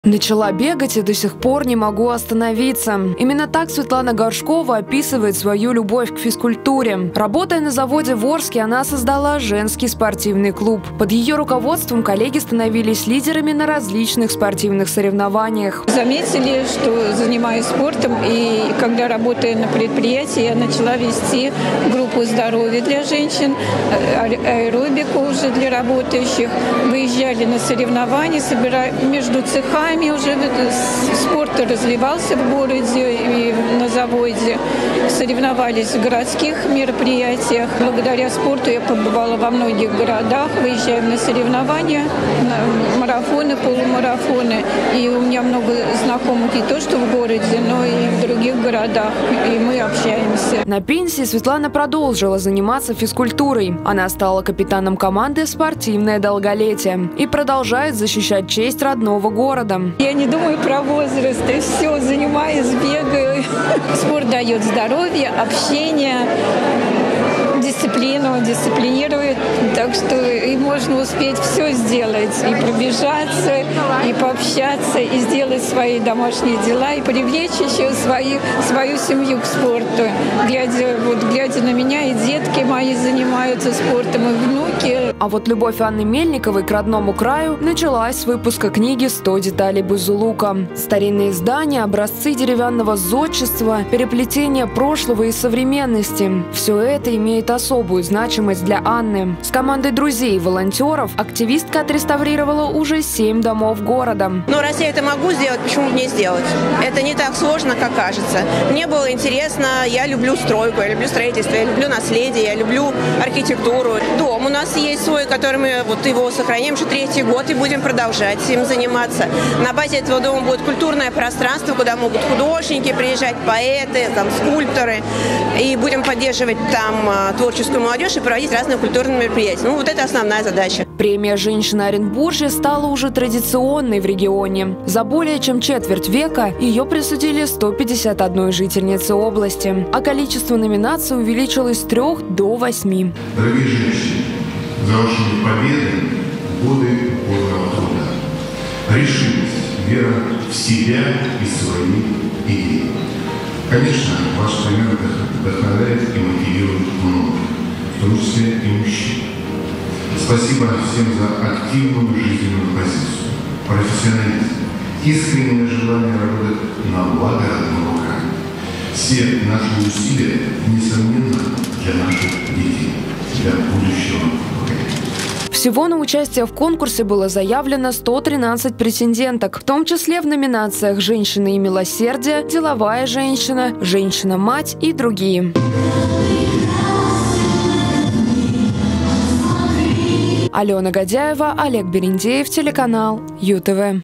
Начала бегать и до сих пор не могу остановиться. Именно так Светлана Горшкова описывает свою любовь к физкультуре. Работая на заводе в Орске, она создала женский спортивный клуб. Под ее руководством коллеги становились лидерами на различных спортивных соревнованиях. Заметили, что занимаюсь спортом, и когда работая на предприятии, я начала вести группу здоровья для женщин, аэробику уже для работающих. Выезжали на соревнования, собирали между цехами. Уже спорт развивался в городе и на заводе. Соревновались в городских мероприятиях. Благодаря спорту я побывала во многих городах. Выезжаем на соревнования, на марафоны, полумарафоны. И у меня много знакомых не то что в городе, но и в других городах. И мы общаемся. На пенсии Светлана продолжила заниматься физкультурой. Она стала капитаном команды «Спортивное долголетие» и продолжает защищать честь родного города. Я не думаю про возраст, и все, занимаюсь, бегаю. Спорт дает здоровье, общение, дисциплинирует, так что и можно успеть все сделать, и пробежаться, и пообщаться, и сделать свои домашние дела, и привлечь еще свою семью к спорту. Глядя на меня, и детки мои занимаются спортом, и внуки. А вот любовь Анны Мельниковой к родному краю началась с выпуска книги «100 деталей Бузулука». Старинные издания, образцы деревянного зодчества, переплетение прошлого и современности – все это имеет особую значимость для Анны. С командой друзей и волонтеров активистка отреставрировала уже 7 домов города. Но раз я это могу сделать, почему бы не сделать? Это не так сложно, как кажется. Мне было интересно, я люблю стройку, я люблю строительство, я люблю наследие, я люблю архитектуру. Дом у нас есть свой, который мы его сохраняем уже 3-й год и будем продолжать им заниматься. На базе этого дома будет культурное пространство, куда могут художники приезжать, поэты, скульпторы. И будем поддерживать там творческую молодежь и проводить разные культурные мероприятия. Вот это основная задача. Премия «Женщина Оренбуржья» стала уже традиционной в регионе. За более чем четверть века ее присудили 151 жительнице области, а количество номинаций увеличилось с 3 до 8. Дорогие женщины, за вашими победами годы упорного труда, решимость, вера в себя и свои идеи. Конечно, ваш пример вдохновляет и мотивирует многих, в том числе и мужчин. Спасибо всем за активную жизненную позицию, профессионализм, искреннее желание работать на благо родного края. Все наши усилия, несомненно, для наших детей, для будущего поколения. Всего на участие в конкурсе было заявлено 113 претенденток, в том числе в номинациях «Женщина и милосердие», «Деловая женщина», «Женщина-мать» и другие. Алена Годяева, Олег Берендеев, телеканал ЮТВ.